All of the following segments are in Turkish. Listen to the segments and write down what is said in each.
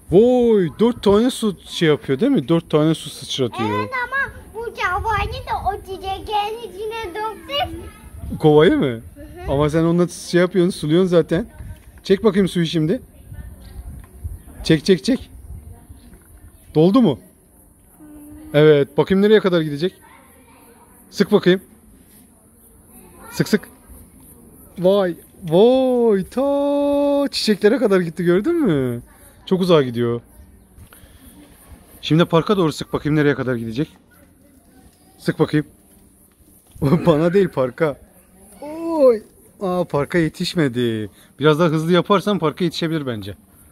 Vay, 4 tane su şey yapıyor değil mi? 4 tane su sıçratıyor. Evet ama bu cavayı da o çiçeklerin içine döktük. Kovayı mı? Ama sen onunla şey yapıyorsun, suluyorsun zaten. Çek bakayım suyu şimdi. Çek çek çek. Doldu mu? Evet. Bakayım nereye kadar gidecek? Sık bakayım. Sık sık. Vay. Vay. Ta çiçeklere kadar gitti, gördün mü? Çok uzağa gidiyor. Şimdi parka doğru sık bakayım nereye kadar gidecek. Sık bakayım. Bana değil, parka. Oy. Aa, parka yetişmedi. Biraz daha hızlı yaparsan parka yetişebilir bence.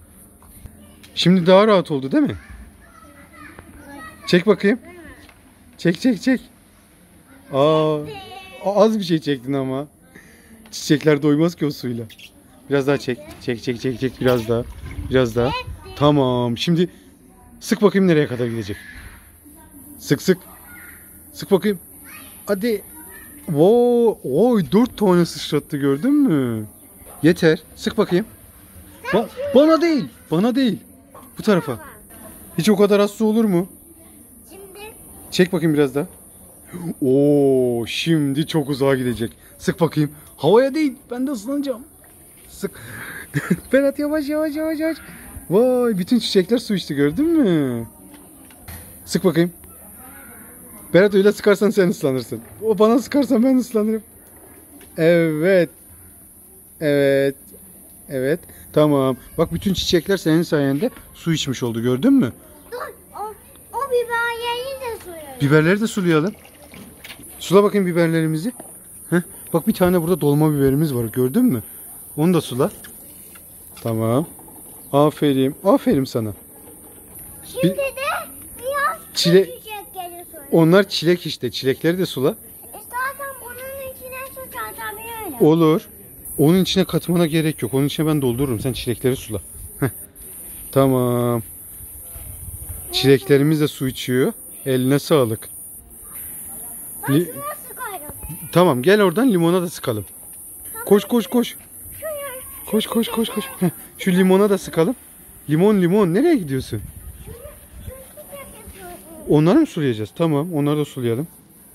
Şimdi daha rahat oldu değil mi? Çek bakayım. Çek çek çek. Aa, az bir şey çektin ama. Çiçekler doymaz ki o suyla. Biraz daha çek. Çek çek çek çek, biraz daha. Biraz daha. Tamam. Şimdi sık bakayım nereye kadar gidecek. Sık sık. Sık bakayım. Hadi. Oy, 4 tane sıçrattı, gördün mü? Yeter. Sık bakayım. Bana değil. Bana değil. Bu tarafa. Hiç o kadar az su olur mu? Şimdi Çek bakayım biraz daha. Oo, şimdi çok uzağa gidecek. Sık bakayım. Havaya değil. Ben de ıslanacağım. Sık. Berat, yavaş yavaş yavaş yavaş. Vay, bütün çiçekler su içti, gördün mü? Sık bakayım. Berat, öyle sıkarsan sen ıslanırsın. O bana sıkarsan ben ıslanırım. Evet. Evet. Evet. Tamam. Bak, bütün çiçekler senin sayende su içmiş oldu, gördün mü? dur. O biberleri de suyu. Biberleri de sulayalım. Sula bakayım biberlerimizi. Heh. Bak, bir tane burada dolma biberimiz var, gördün mü? Onu da sula. Tamam. Aferin. Aferin sana. Şimdi de biraz Çile- çiçekleri suyu. Onlar çilek işte. Çilekleri de sula. Zaten bunun içine su çarpabilir. Olur. Onun içine katmana gerek yok. Onun içine ben doldururum. Sen çilekleri sula. Heh. Tamam. Çileklerimiz de su içiyor. Eline sağlık. Ben Li- şuna sıkarım. Tamam, gel oradan limona da sıkalım. Koş koş koş. Koş koş koş koş. Heh. Şu limona da sıkalım. Limon limon. Nereye gidiyorsun? Onları mı sulayacağız? Tamam, onları da sulayalım.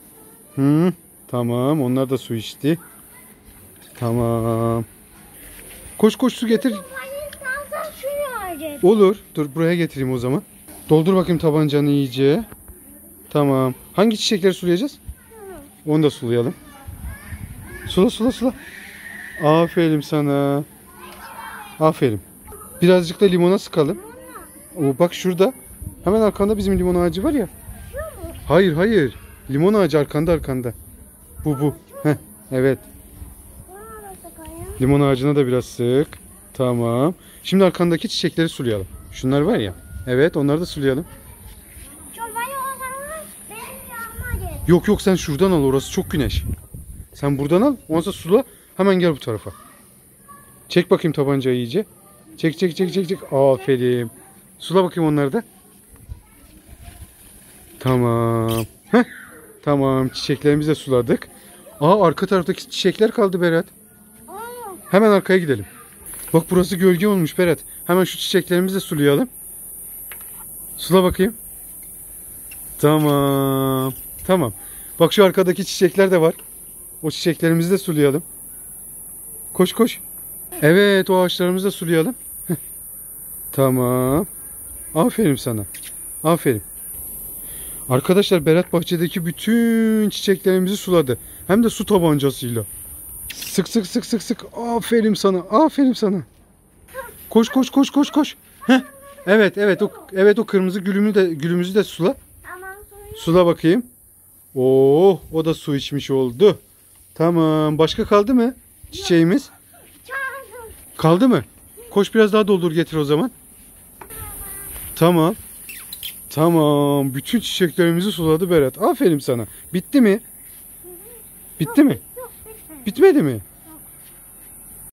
Tamam, onlar da su içti. Tamam. Koş koş, su getir. Paniklansa suyu harcadı. Olur. Dur, buraya getireyim o zaman. Doldur bakayım tabancanı iyice. Tamam. Hangi çiçekleri sulayacağız? Onu da sulayalım. Sula sula sula. Aferin sana. Aferin. Birazcık da limona sıkalım. O bak, şurada. Hemen arkanda bizim limon ağacı var ya. Hayır hayır. Limon ağacı arkanda. Bu. Heh, evet. Buna da sıkarım. Limon ağacına da biraz sık. Tamam. Şimdi arkandaki çiçekleri sulayalım. Şunlar var ya. Evet, onları da sulayalım. Çorbayı o zaman benim yanıma gel. Yok yok, sen şuradan al, orası çok güneş. Sen buradan al, ondan sonra sula, hemen gel bu tarafa. Çek bakayım tabancayı iyice. Çek çek çek çek çek. Aferin. Sula bakayım onları da. Tamam. Heh. Tamam, çiçeklerimizi de suladık. Arka taraftaki çiçekler kaldı Berat. Aa, Hemen arkaya gidelim. Bak, burası gölge olmuş Berat. Hemen şu çiçeklerimizi de sulayalım. Sula bakayım. Tamam. Tamam. Bak, şu arkadaki çiçekler de var. O çiçeklerimizi de sulayalım. Koş koş. Evet, o ağaçlarımızı da sulayalım. Heh. Tamam. Aferin sana. Aferin. Arkadaşlar, Berat bahçedeki bütün çiçeklerimizi suladı. Hem de su tabancasıyla. Sık sık sık sık sık. Aferin sana. Aferin sana. Koş koş koş koş koş. Heh. Evet, o kırmızı gülümüzü de sula. aman suyu Sula bakayım. O da su içmiş oldu. Tamam. Başka kaldı mı çiçeğimiz? çağırdım. Kaldı mı? Koş, biraz daha doldur getir o zaman. Tamam. Tamam. Bütün çiçeklerimizi suladı Berat. Aferin sana. Bitti mi? Bitti mi? Yok bitmedi. Bitmedi mi?